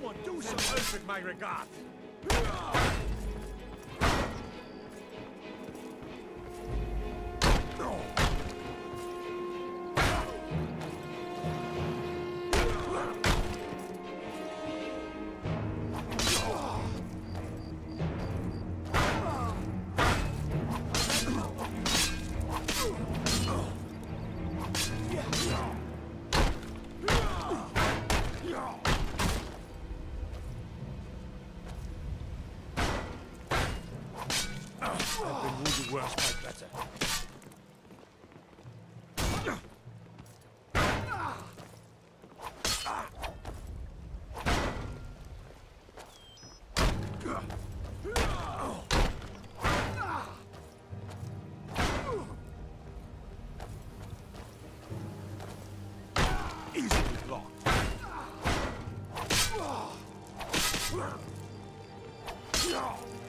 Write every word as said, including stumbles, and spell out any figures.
Someone do some help in my regard. I've been wounded worse, quite better. Easily blocked.